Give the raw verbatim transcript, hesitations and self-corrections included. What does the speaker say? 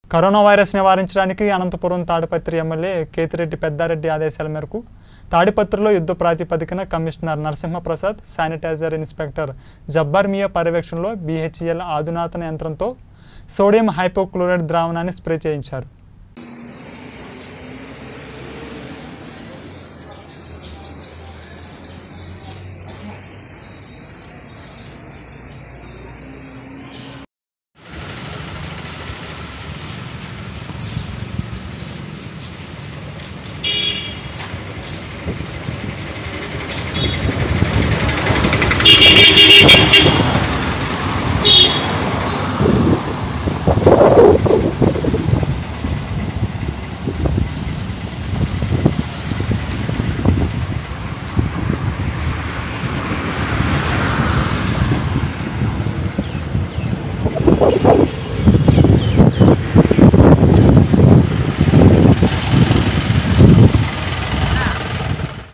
Corona virus నివారించడానికి Anantapur Tadipatri MLA Kethireddy Peddareddy ఆదేశాల మేరకు తాడిపత్రిలో యుద్ధ ప్రాతిపదికన commissioner Narasimhaprasad, sanitizer inspector Jabbar Miya పర్యవేక్షణలో బీహెచ్ఈఎల్ ఆధునాతన యంత్రంతో సోడియం హైపోక్లోరైడ్ ద్రావణాన్ని స్ప్రే చేయించారు.